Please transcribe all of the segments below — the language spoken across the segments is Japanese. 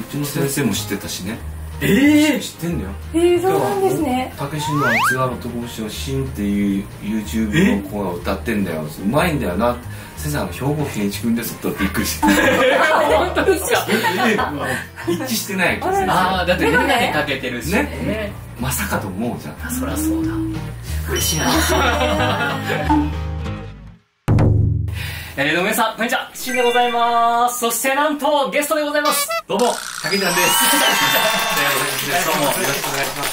ちの先生も知ってたしね。知ってんだよ。 そうなんですね。 たけしの津軽男節をシンっていう YouTube の子が歌ってんだよ。うまいんだよな。先生、兵庫健一君ですとびっくりして。 本当ですか。 一致してないわけですよ。 だって眼鏡かけてるしね。 まさかと思うじゃん。 そりゃそうだ。嬉しいな。野村さん、こんにちは。しんでございます。そしてなんとゲストでございます。どうも、 たけちゃんです。どうもよろしくお願いします。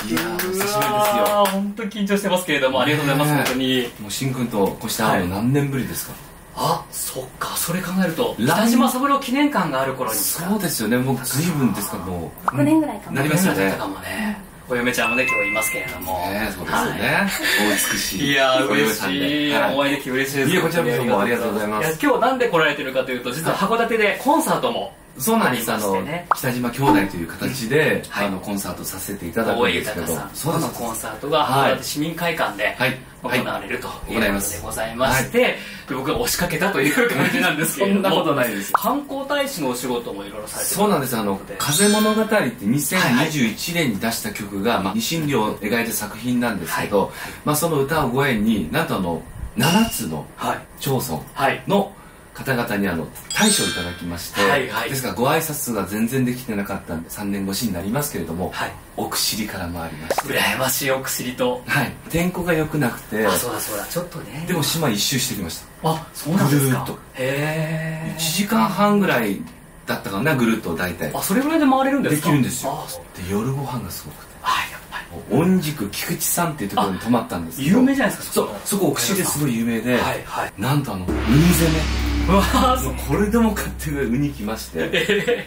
いやー、お久しぶりですよ。 本当に緊張してますけれども、ありがとうございます。本当に。 もうしんくんとこうしたの何年ぶりですか。 そっか、それ考えると北島三郎記念館がある頃に。 そうですよね。もう随分ですか。もう 5年ぐらいかもなりますよね。 お嫁ちゃんもね、今日いますけれども。 そうですよね。お美しい。 いや、嬉しい。お会いできて嬉しいです。 いや、こちらこそありがとうございます。 今日なんで来られてるかというと、実は函館でコンサートも。 そうなんです。北島兄弟という形でコンサートさせていただくんですけど、 そのコンサートが函館市民会館で行われるということでございまして、僕が押しかけたという感じなんですけれども。 そんなことないです。 観光大使のお仕事もいろいろされてる。 そうなんです。風物語って2021年に出した曲がニシン漁を描いた作品なんですけど、その歌をご縁になんと7つの町村の方々に大賞をいただきまして、ですからご挨拶が全然できてなかったんで3年越しになりますけれども、奥尻から回りまして、 羨ましい奥尻と。 天候が良くなくて、 そうだそうだ、ちょっとね。 でも島一周してきました。 そうなんですか。 ぐるーっと1時間半ぐらいだったかな、ぐるっと大体。 それぐらいで回れるんですか。 できるんですよ。で夜ご飯がすごくて、御宿菊池さんっていうところに泊まったんですけど、 有名じゃないですか。 そこ奥尻ですごい有名で、なんとウニ攻め、これでもかっていうウニ来まして、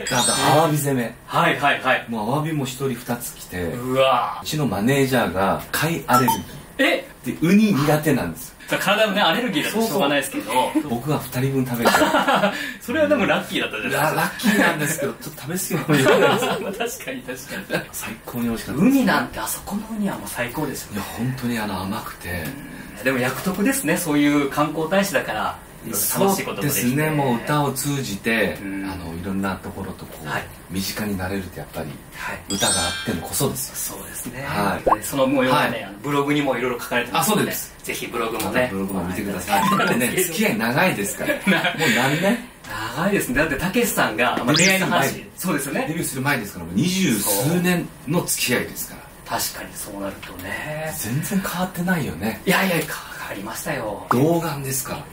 あとアワビ攻め、もうアワビも1人2つ来て、うちのマネージャーが貝アレルギーでウニ苦手なんですよ。 体のね、アレルギーだとしょうがないですけど、 僕が2人分食べて、 それはでもラッキーだったじゃないですか。 ラッキーなんですけど、ちょっと食べ過ぎもいらないです。 確かに最高に美味しかったです。 ウニなんてあそこのウニはもう最高ですよね。 いや本当に甘くて、 でも役得ですね。そういう観光大使だから楽しいこともできて。 そうですね。もう歌を通じていろんなところと身近になれるってやっぱり歌があってのこそですよ。 そうですね。その模様がね、ブログにもいろいろ書かれてますので、ぜひブログもね、 見てください。だってね、付き合い長いですから。もう何年？ 長いですね。だってたけしさんが恋愛の話、そうですよね。 デビューする前ですから20数年の付き合いですから。 確かにそうなるとね。 全然変わってないよね。 いや変わりましたよ。 童顔ですから。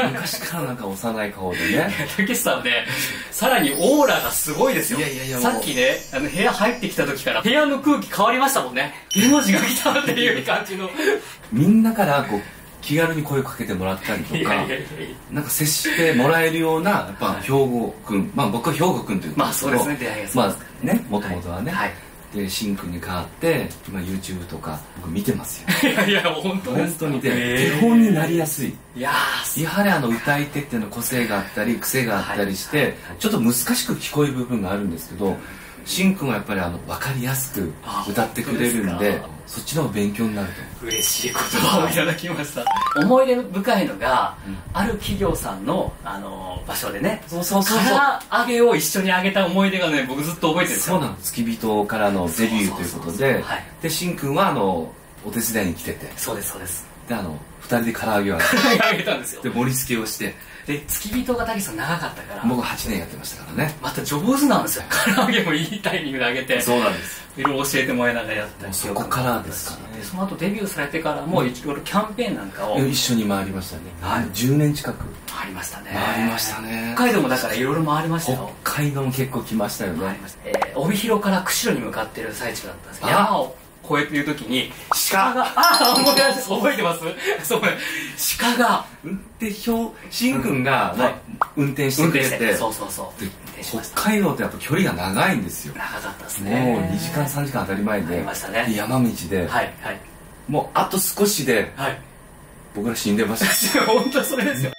昔からなんか幼い顔でね。 たけしさんね、さらにオーラがすごいですよ。さっきね、部屋入ってきた時から部屋の空気変わりましたもんね。芸能人が来たっていう感じの。 みんなから気軽に声をかけてもらったりとか、なんか接してもらえるような、やっぱ兵庫君、僕は兵庫君というか、 そうですね、出会いがそうですね、もともとはね。で、しんくんに変わって、今 YouTube とか僕見てますよ。 本当ですか。 本当に手本になりやすい。やはり歌い手っていうの個性があったり癖があったりして、ちょっと難しく聞こえる部分があるんですけど、しんくんはやっぱり分かりやすく歌ってくれるんで、そっちの方が勉強になると。 嬉しい言葉をいただきました。思い出深いのが、ある企業さんの場所でね、唐揚げを一緒に揚げた思い出がね、僕ずっと覚えてるんですよ。 そうなの。付き人からのデビューということで、でしんくんはお手伝いに来てて、 そうですそうです。 で2人で唐揚げを揚げたんですよ。 で盛り付けをして、 で付き人がたけしさん長かったから僕8年やってましたからね。 また上手なんですよ。唐揚げもいいタイミングで揚げて、 そうなんです。 いろいろ教えてもらいながらやったそこからですからね。 その後デビューされてからもいろいろキャンペーンなんかを一緒に回りましたね。10年近く回りましたね。 回りましたね。 北海道もだからいろいろ回りましたよ。 北海道も結構来ましたよね。 帯広から釧路に向かってる最中だったんですけど、山を越えている時に鹿が覚えてます？そうね、鹿がしんくんが運転してくれて、 そう北海道ってやっぱ距離が長いんですよ。 長かったですね。 もう2時間3時間当たり前で、山道でもうあと少しで僕ら死んでました。 本当それですよ。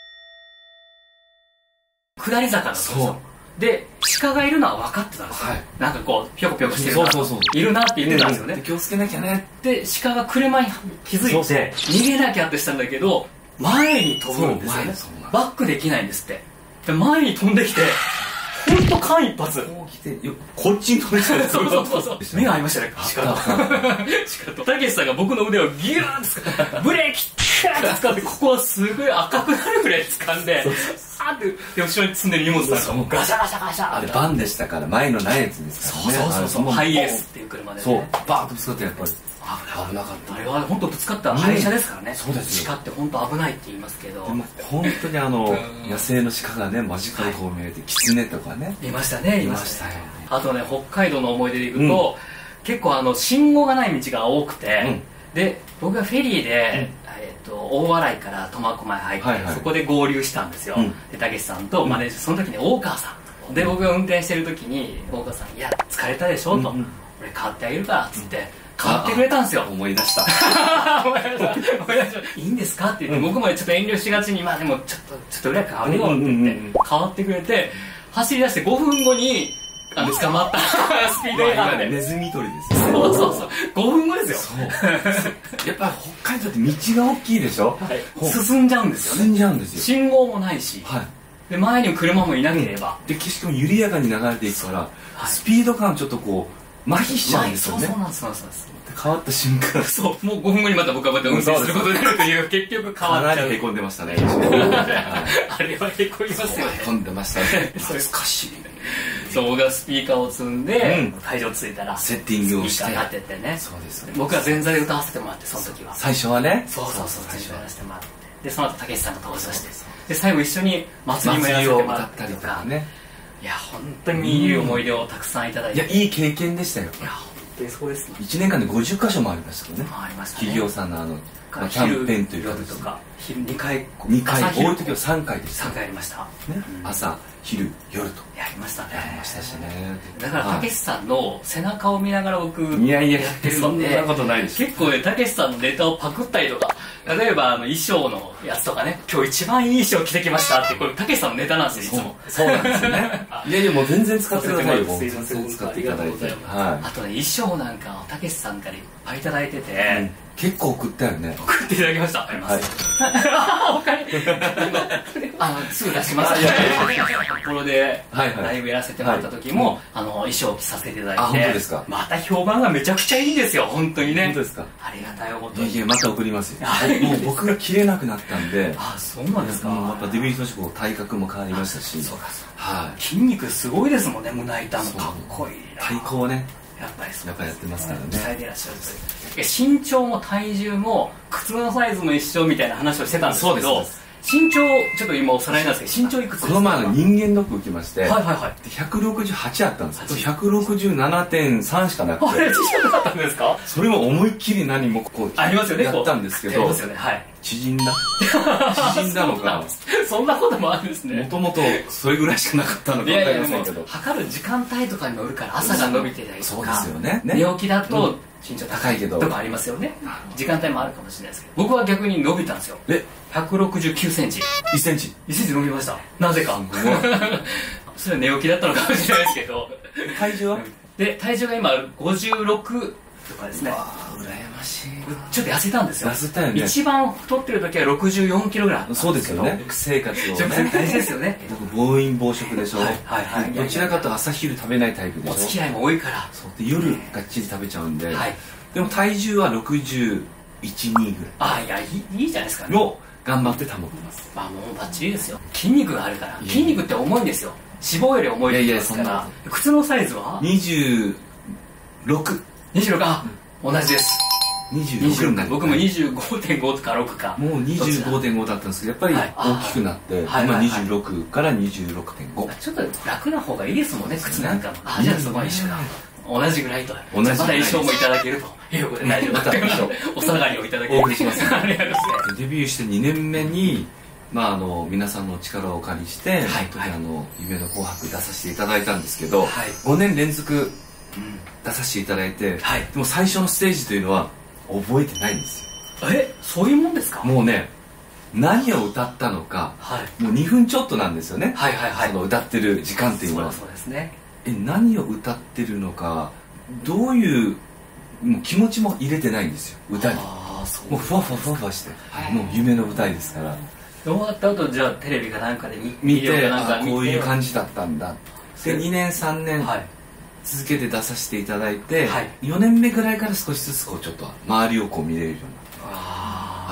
下り坂だったんですよ。で鹿がいるのは分かってたんですよ。なんかぴょこぴょこしてるないるなって言ってたんですよね。 気をつけなきゃね。 で鹿が車に気づいて逃げなきゃってしたんだけど、前に飛ぶんですよね。バックできないんですって。で前に飛んできてほんと間一髪こう来てこっちに飛びつく。 そう目が合いましたね、鹿とたけしさんが僕の腕をギューッて掴んでブレーキキャーッて掴んで、ここはすごい赤くなるぐらい掴んであってで後ろに積んでる荷物さんがもうガシャガシャガシャあれバンでしたから、前のないやつですからね。 そうハイエースっていう車でね、 そうバーンとぶつかって、やっぱり危なかった。あれは本当ぶつかったら廃車ですからね。 そうですよ。 鹿って本当危ないって言いますけど、 でも本当に野生の鹿がね間近でこう見えて、キツネとかねいましたね。いましたよ。あとね、北海道の思い出でいくと、結構信号がない道が多くて、で僕がフェリーで大洗から苫小牧入って、そこで合流したんですよ。でたけしさんとマネージャー、その時に大川さんで、僕が運転してる時に大川さん「いや疲れたでしょ」と「俺買ってあげるから」っつって買ってくれたんですよ。 思い出したいいんですかって言って、僕もちょっと遠慮しがちに、まあでもちょっとぐらい買われよって言って買ってくれて、走り出して5分後に捕まったスピード違反で。 ネズミ捕りですよ。 そう5分後ですよ。 やっぱり北海道って道が大きいでしょ。 進んじゃうんですよね。 進んじゃうんですよ。 信号もないし、で前に車もいなければ、 で景色も緩やかに流れていくから、スピード感ちょっとこう麻痺しちゃうんですよね。 そうなんです変わった瞬間、 そうもう5分後にまた僕はまた運転することになるという、結局変わっちゃう。 へこんでましたね。 あれはへこみますよね。 へこんでましたね。懐かしい。 そう、僕がスピーカーを積んで会場着いたらセッティングをしてスピーカー当ててね。 そうです。 僕は前座で歌わせてもらって、その時は最初はね。 そう前座やらせてもらって、でその後たけしさんが登場して、で最後一緒に祭りもやらせてもらったりとかね。いや本当にいい思い出をたくさんいただいて、 いやいい経験でしたよ。 いや本当にそうですね。 1年間で50カ所もありましたけどね。 ありましたね。 企業さんのキャンペーンというかとか、昼2回多い時は3回でした。 3回ありました。 朝昼夜とやりましたね。 やりましたしね。 だからたけしさんの背中を見ながら僕やってるので、 そんなことないです。 結構ねたけしさんのネタをパクったりとか、例えば衣装のやつとかね、今日一番いい衣装着てきましたって、これたけしさんのネタなんですよ、いつも。 そうなんですよね。いやいやもう全然使ってくださいよ。 全然使っていただいて。あとね衣装なんかをたけしさんからいっぱいいただいてて、 結構送ったよね。 送っていただきました。あります。他にすぐ出します。札幌でライブやらせてもらった時も衣装を着させていただいて、 本当ですか。 また評判がめちゃくちゃいいんですよ、本当にね。 本当ですか。 ありがたいおことに。 いやまた送りますよ。もう僕が着れなくなったんで。 あ、そうなんですか。 やっぱデビュー当初体格も変わりましたし。 そうかそうか。筋肉すごいですもんね、胸板もかっこいいな。 体高ね。 やっぱりやってますからね。 鍛えてらっしゃるという。身長も体重も靴のサイズも一緒みたいな話をしてたんですけど、身長ちょっと今おさらいなんですけど、身長いくつですか。 この前の人間ドック受けまして、168あったんですけど、167.3しかなくて。 あれ小さかったんですか。 それも思いっきり何もこうありますよね。 やったんですけど、縮んだのか。 そんなこともあるんですね。 もともとそれぐらいしかなかったのか分かりませんけど、 測る時間帯とかによるから、朝が伸びてたりとか、 そうですよね。 寝起きだと身長高いけどとかありますよね。時間帯もあるかもしれないですけど、僕は逆に伸びたんですよ。169センチ。 1センチ伸びました。なぜか。それは寝起きだったのかもしれないですけど。 体重は？ で、体重が今56とかですね。 羨ましい。 ちょっと痩せたんですよ。 痩せたよね。 一番太ってる時は64キロぐらいあったんですけど。 そうですよね。食生活をね。 大事ですよね。 僕暴飲暴食でしょ。どちらかと朝昼食べないタイプでしょ。 お付き合いも多いから。 で夜がっちり食べちゃうんで。でも体重は61、2ぐらい。 あ、いやいいじゃないですか。 を頑張って保ってます。 まあもうバッチリですよ。筋肉があるから。筋肉って重いんですよ。脂肪より重いですから。靴のサイズは 26。 あ、同じです。 26。 僕も 25.5 とか6か。 もう 25.5 だったんですけど、やっぱり大きくなって今26から 26.5。 ちょっと楽な方がいいですもんね、靴なんかも。あ、じゃあそこは一緒だ。同じぐらいと。まだ衣装もいただけるということで大丈夫だった。お下がりをいただける。 お送りします。 ありがとうございます。 デビューして2年目に皆さんの力をお借りして夢の紅白出させていただいたんですけど、5年連続出させていただいて、でも最初のステージというのは覚えてないんですよ。 そういうもんですか。 もうね、何を歌ったのか、もう2分ちょっとなんですよね。その歌ってる時間っていうのは。 そうですね。 何を歌ってるのか、どういうもう気持ちも入れてないんですよ、歌に。もうふわふわふわふわして、もう夢の舞台ですから。 終わった後、じゃあテレビかなんかで見て、こういう感じだったんだ。 で2年3年、 はい、 続けて出させていただいて、はい、4年目ぐらいから少しずつこうちょっと周りをこう見れるようになって、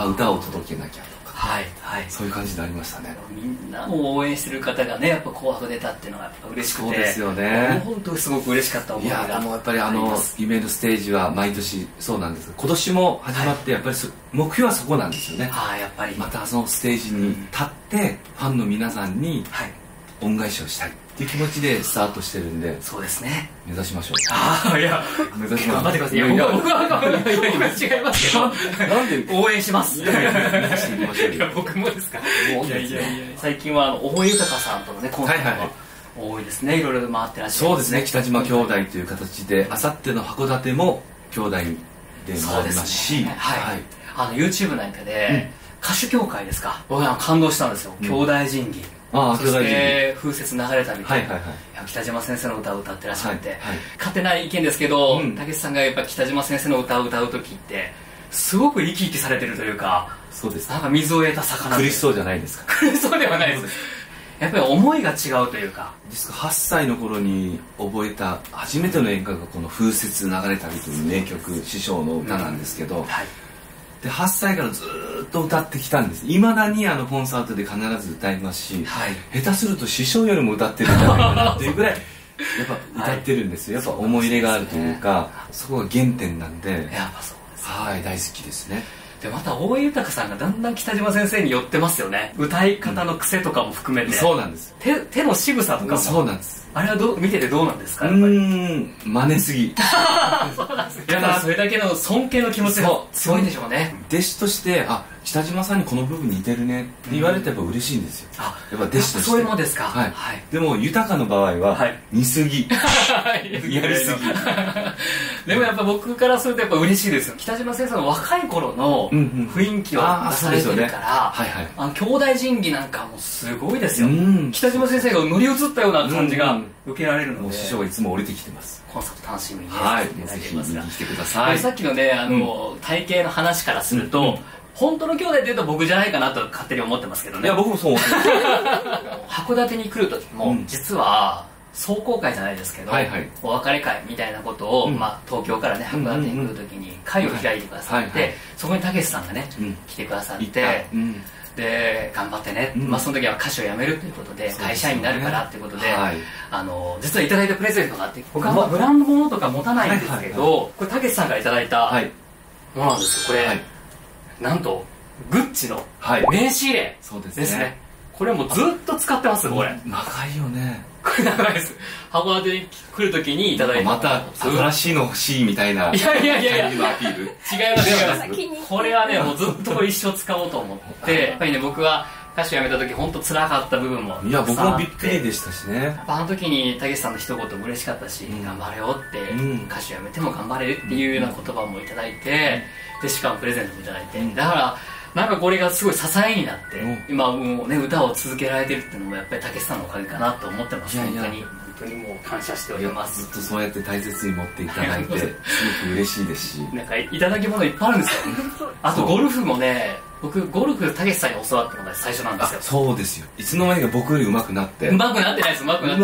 歌を届けなきゃとか、はいはい、そういう感じになりましたね。 みんなも応援してる方がね、やっぱ紅白出たっていうのがやっぱ嬉しくて、 そうですよね。 本当すごく嬉しかった思いがあります。 いやもうやっぱり夢のステージは毎年そうなんですが、今年も始まってやっぱり目標はそこなんですよね。 やっぱりまたそのステージに立ってファンの皆さんに恩返しをしたいっていう気持ちでスタートしてるんで、 そうですね、 目指しましょう。いや目指しましょう。頑張ってください。いや僕は違いますけど、なんで応援します。いや僕もですか。いや最近は大江豊さんとのねコンサートが多いですね。いろいろ回ってらっしゃる。 そうですね、北島兄弟という形であさっての函館も兄弟で回りますし、 YouTube なんかで歌手協会ですか、僕は感動したんですよ。兄弟神器、そして風雪流れたみたいな北島先生の歌を歌ってらっしゃって、勝手な意見ですけど、たけしさんがやっぱ北島先生の歌を歌う時ってすごく生き生きされてるというか、 そうです、 なんか水を得た魚、 苦しそうじゃないですか。 苦しそうではないです。やっぱり思いが違うというか、 8歳の頃に覚えた初めての演歌がこの風雪流れたりという名曲、師匠の歌なんですけど、で8歳からずっと歌ってきたんです。いまだにコンサートで必ず歌いますし、下手すると師匠よりも歌ってるんじゃないかなっていうぐらいやっぱ歌ってるんですよ。やっぱ思い入れがあるというか、そこが原点なんで、 やっぱそうです、 大好きですね。 でまた大江豊さんがだんだん北島先生に寄ってますよね。歌い方の癖とかも含めて、 そうなんです。 手の仕草とかも、 そうなんです。 あれは見ててどうなんですか？ 真似すぎ。 そうなんです。だからそれだけの尊敬の気持ちが強いんでしょうね。 弟子として北島さんにこの部分似てるねって言われてやっぱ嬉しいんですよ。やっぱ弟子として。 そういうものですか。はい。 でも豊の場合は似すぎ、やりすぎ。 でもやっぱ僕からするとやっぱ嬉しいですよ。北島先生の若い頃の雰囲気を出されてるから、兄弟神器なんかもすごいですよ。北島先生が乗り移ったような感じが受けられるので、 師匠がいつも降りてきてます。 コンサート楽しみにぜひ見に来てください。 さっきのね体型の話からすると、本当の兄弟っていうと僕じゃないかなと勝手に思ってますけどね。 いや僕もそう思ってます。函館に来る時も実は壮行会じゃないですけど、お別れ会みたいなことを、東京からね函館に来る時に会を開いてくださって、そこにたけしさんがね来てくださって、で頑張ってね、その時は歌手を辞めるということで会社員になるからっていうことで、実はいただいたプレゼントがあって、僕はブランド物とか持たないんですけど、これたけしさんからいただいたものなんですよ。これなんとグッチの名刺入れですね。これもうずっと使ってます。これ長いよね。 これ長いです。函館に来る時にいただいた。 また新しいの欲しいみたいな。 いや違います。これはねもうずっと一生使おうと思って、やっぱりね僕は歌手辞めた時本当辛かった部分も、 いや僕もびっくりでしたしね。 あの時にたけしさんの一言も嬉しかったし、頑張れよって、歌手辞めても頑張れるっていうような言葉もいただいて、でしかもプレゼントもいただいて、だからなんかこれがすごい支えになって、今もうね歌を続けられてるっていうのもやっぱりたけしさんのおかげかなと思ってます。本当にもう感謝しております。 ずっとそうやって大切に持っていただいてすごく嬉しいですし、 なんかいただき物いっぱいあるんですよ。あとゴルフもね、僕ゴルフたけしさんに教わったのが最初なんですよ。 そうですよ。いつの間にか僕より上手くなって。 上手くなってないです。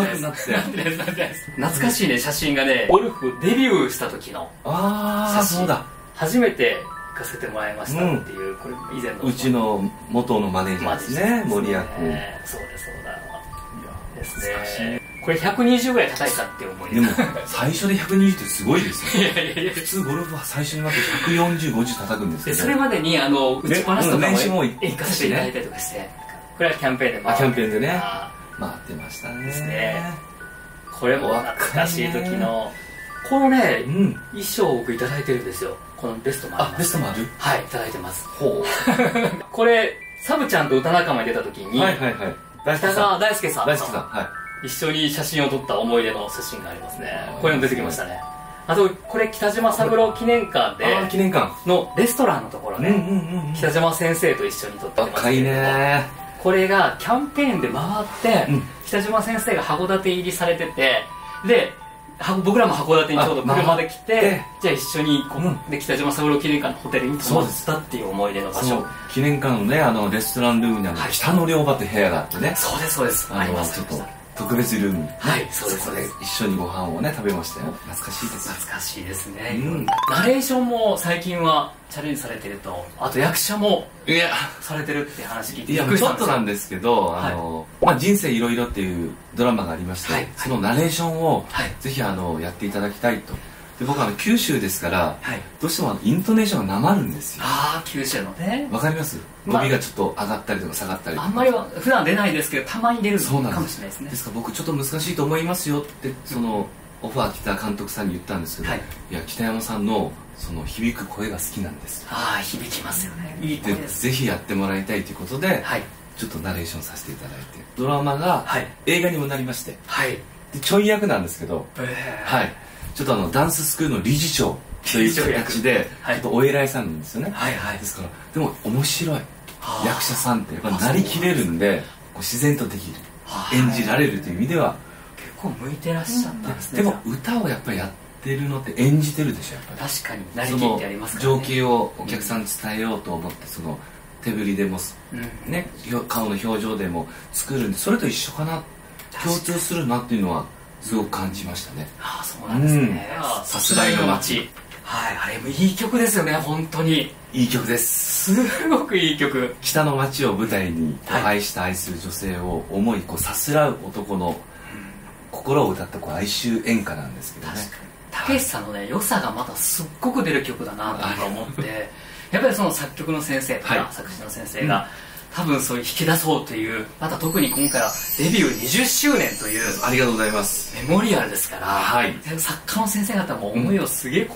懐かしいね写真がね、ゴルフデビューした時の写真。そうだ。初めて行かせてもらいましたっていう、これ以前のうちの元のマネージャーですね、森谷君。 そうだですね。これ120ぐらい叩いたって思い。 でも最初で120ってすごいですよ。普通ゴルフは最初になって140、50叩くんですけど、 それまでに打ちっぱなしとかも行かせていただいたりとかして、これはキャンペーンでキャンペーンでね回ってましたね。 これも懐かしい時のこのね衣装を僕いただいてるんですよ。このベストもあります。 ベストもある。 はい、いただいてます。これサブちゃんと歌仲間に出た時に北川大輔さん一緒に写真を撮った思い出の写真がありますね。これも出てきましたね。あとこれ北島三郎記念館でのレストランのところで北島先生と一緒に撮ってますけれども、これがキャンペーンで回って北島先生が函館入りされてて、で僕らも函館にちょうど車で来て、じゃあ一緒にで北島三郎記念館のホテルに泊まったっていう思い出の場所。 記念館のねレストランルームに北の両場って部屋があってね。 そうですあります。 ちょっと特別ルーム、 はいそうです、 そこで一緒にご飯をね食べましたよ。懐かしいです。 懐かしいですね。ナレーションも最近はチャレンジされてると、あと役者もされてるって話聞いて、 いやちょっとなんですけど、人生いろいろっていうドラマがありまして、そのナレーションをぜひやっていただきたいと。で僕は九州ですから、どうしてもイントネーションがなまるんですよ。 ああ、九州のね。 わかります？伸びがちょっと上がったりとか下がったりとか。 あんまりは普段出ないですけど、たまに出るかもしれないですね。 ですから僕ちょっと難しいと思いますよってそのオファー来た監督さんに言ったんですけど、いや北山さんのその響く声が好きなんです。 ああ、響きますよね。いい声です。 ぜひやってもらいたいということで、ちょっとナレーションさせていただいて、ドラマが映画にもなりまして、でちょい役なんですけど、ちょっとダンススクールの理事長という形でちょっとお偉いさんなんですよね。ですからでも面白い役者さんってやっぱなりきれるんで、自然とできる、演じられるという意味では結構向いてらっしゃったんですね。 でも歌をやっぱりやってるのって演じてるでしょ、やっぱり。 確かになりきってありますからね。 その情景をお客さんに伝えようと思って、その手振りでもね、顔の表情でも作るんで、それと一緒かな、共通するなっていうのはすごく感じましたね。 ああ、そうなんですね。さすらいの街、あれもいい曲ですよね。本当にいい曲です。 すごくいい曲。 北の街を舞台に愛した愛する女性を思いさすらう男の心を歌った哀愁演歌なんですけどね。 たけしさんのね良さがまたすっごく出る曲だなと思ってやっぱりその作曲の先生とか作詞の先生が多分そういう引き出そうという、また特に今回はデビュー20周年という、 ありがとうございます、 メモリアルですから、作家の先生方も思いをすごい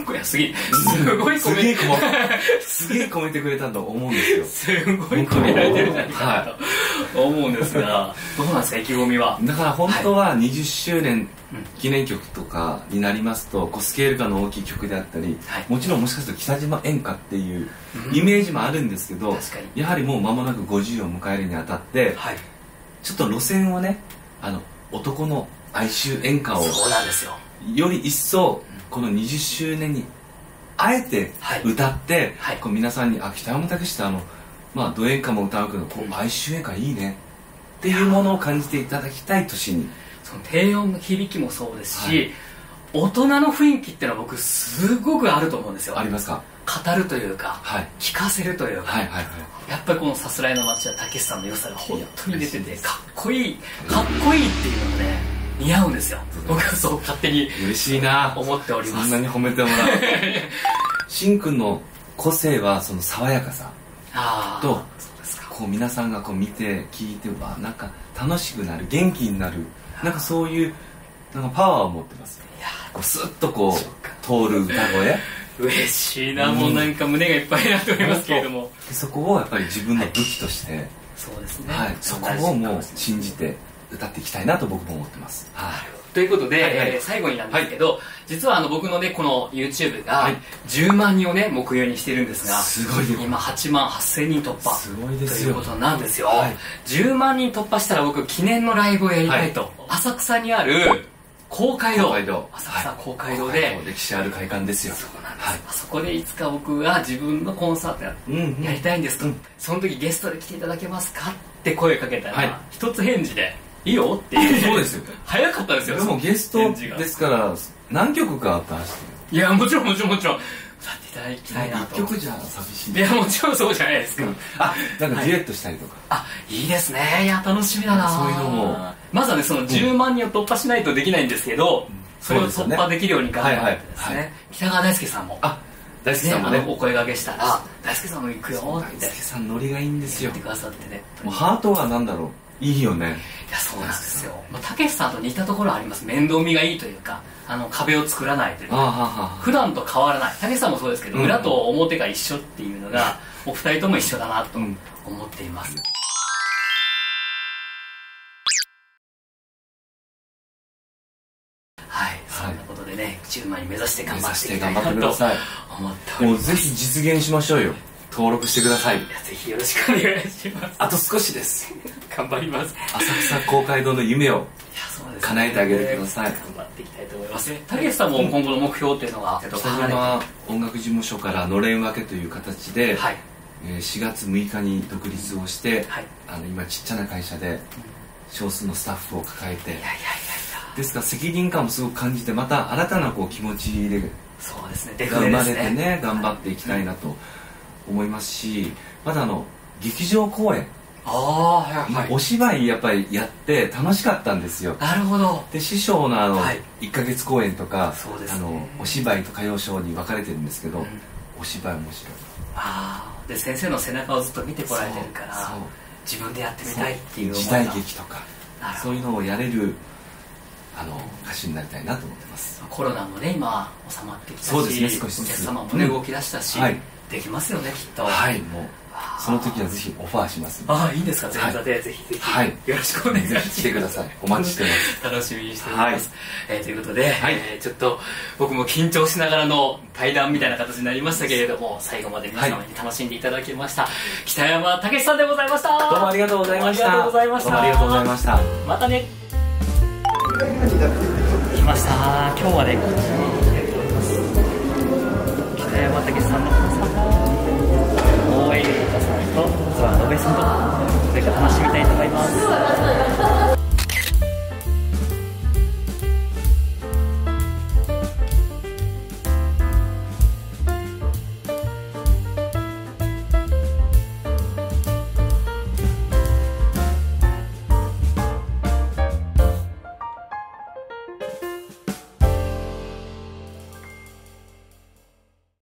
込めてくれたと思うんですよ。 すごい込められてるんじゃないかなと思うんですが、どうなんですか、意気込みは。 だから本当は20周年記念曲とかになりますと、スケール感の大きい曲であったり、もちろんもしかすると北島演歌っていうイメージもあるんですけど、やはりもう間もなく50を迎えるにあたって、ちょっと路線をね、男の哀愁演歌をより一層この20周年にあえて歌って、皆さんに北山武史ってド演歌も歌うけど哀愁演歌いいねっていうものを感じていただきたい年に、 その低音の響きもそうですし、大人の雰囲気っていうのは僕すごくあると思うんですよ。 ありますか。 語るというか、聞かせるというか、やっぱりこのさすらいの街はたけしさんの良さが本当に出てて、かっこいいっていうのがね似合うんですよ。僕はそう勝手に嬉しいな思っております。 そんなに褒めてもらうしんくんの個性はその爽やかさと、皆さんが見て聞いてなんか楽しくなる、元気になる、なんかそういうなんかパワーを持ってます。スッと通る歌声嬉しいな、もうなんか胸がいっぱいになっておりますけれども、 そこをやっぱり自分の武器として、 そうですね、 そこをもう信じて歌っていきたいなと僕も思ってます。 ということで、最後になんですけど、実は僕のねこの YouTube が10万人をね目標にしてるんですが、 すごいです。 今8万8000人突破すごいですということなんですよ。10万人突破したら僕記念のライブをやりたいと、浅草にある公会堂、浅草公会堂で、 歴史ある会館ですよ。 そうなんです。あそこでいつか僕が自分のコンサートやりたいんですと、その時ゲストで来ていただけますかって声かけたら、一つ返事でいいよっていう。 そうですよ。 早かったですよ。 でもゲストですから何曲かあったらしい。いや、もちろん歌っていただきたいなと。 1曲じゃ寂しい。 いや、もちろんそうじゃないですか。 なんかデュエットしたりとか。 いいですね。いや、楽しみだな。 そういうのも。 まずはね、その10万人を突破しないとできないんですけど、それを突破できるように頑張ってですね、北川大輔さんも、 大輔さんもね、 お声掛けしたら、大輔さんも行くよって。 大輔さんノリがいいんですよ。 言ってくださってね。 もうハートがなんだろう、いいよね。 いや、そうなんですよ。たけしさんと似たところあります。面倒見がいいというか、壁を作らないというか、普段と変わらない。たけしさんもそうですけど、裏と表が一緒っていうのが、お二人とも一緒だなと思っています。そんなことでね、10万人目指して頑張っていきたいなと思っております。 もうぜひ実現しましょうよ。登録してください。 ぜひよろしくお願いします。 あと少しです。 頑張ります。 浅草公会堂の夢を叶えてあげてください。 頑張っていきたいと思います。たけしさんも今後の目標っていうのは、 北島音楽事務所からのれん分けという形で、4月6日に独立をして、今ちっちゃな会社で少数のスタッフを抱えて、ですから責任感もすごく感じて、また新たなこう気持ちでそうですね、 生まれてね、頑張っていきたいなと思いますし、まだ劇場公演、お芝居やっぱりやって楽しかったんですよ。 なるほど。 で師匠の1ヶ月公演とか、お芝居と歌謡ショーに分かれてるんですけど、お芝居面白い。 で先生の背中をずっと見てこられてるから、自分でやってみたいっていう思いが、 時代劇とかそういうのをやれる歌手になりたいなと思ってます。 コロナもね今収まってきたし、 そうですね、少しずつお客様もね動き出したし、できますよね、きっと。 はい、もうその時はぜひオファーします。 いいんですか、前座でぜひぜひよろしくお願いします。 来てください、お待ちしてます。 楽しみにしております。ということでちょっと僕も緊張しながらの対談みたいな形になりましたけれども、最後まで皆様に楽しんでいただきました北山武さんでございました。 どうもありがとうございました。 ありがとうございました。 どうもありがとうございました。 またね。来ました。今日はねこちらにやっております北山武さんの大江裕太さんと津和野部さんとこれから楽しみたいと思います。